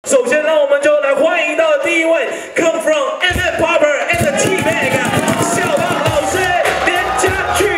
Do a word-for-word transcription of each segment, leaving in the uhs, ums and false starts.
首先，让我们就来欢迎到第一位 ，Come from M F Popper and the T-Bag， 小胖老师连家驹。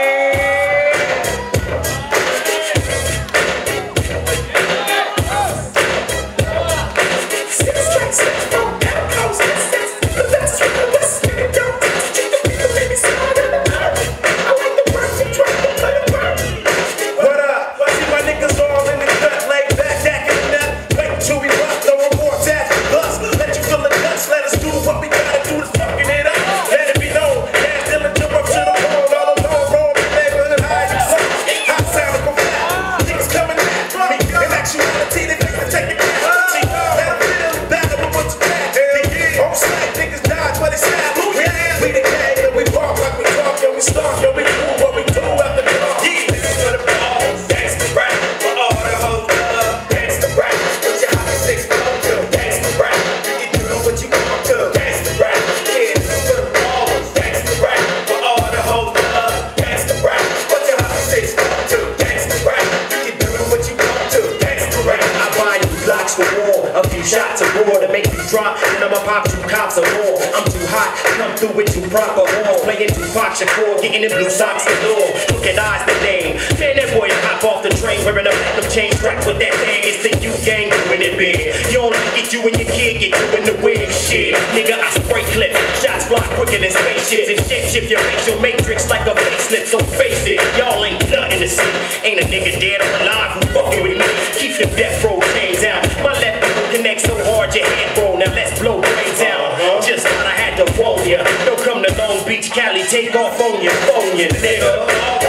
What up? See my niggas all in the cut, laid back, back in the nut. Wait till we rock, no remorse, that's us. Let you feel the guts, let us do what we gotta do to fucking it up. Let it be known, that's still a jump up to the phone, all alone, roll the neighborhood, high and suck. Hot sound go flat, niggas coming at me. In actuality, they think to take it back. See, let them feel better with what's back. On sight, niggas dodge, but it's sad. We the gang, and we walk like we talk, and we stalk, and we do what we do after dark. Yeah, niggas for the ball, gangsta rap, for all the hoes love. Gangsta rap, put your hot six on to. Gangsta rap, you can do what you want to. Gangsta rap, yeah, niggas for the ball, gangsta rap, for all the hoes love. Gangsta rap, put your hot six on to. Gangsta rap, you can do what you want to. Gangsta rap, I buy you blocks for war, a few shots of war to make you drop, and I'ma pop two cops of war. I'm too hot, come through with two proper horns, playing Tupac Shakur, getting in blue socks galore. Look at eyes the name, man, that boy hop off the train wearing a platinum chain strapped with that thing. It's the you gang doing it big. You only get you and your kid get you in the wig. Shit, nigga, I spray clip, shots fly quicker than spaceships, and shit shift your facial matrix like a facelift. So face it, y'all ain't nothing to see. Ain't a nigga dead or alive who fucking with me. Keep the death row chains out. My left people connect so hard your head roll. Now let's blow brains out. Just thought I had to warn ya. Don't come to Long Beach, Cali, take off on your phone, ya nigga.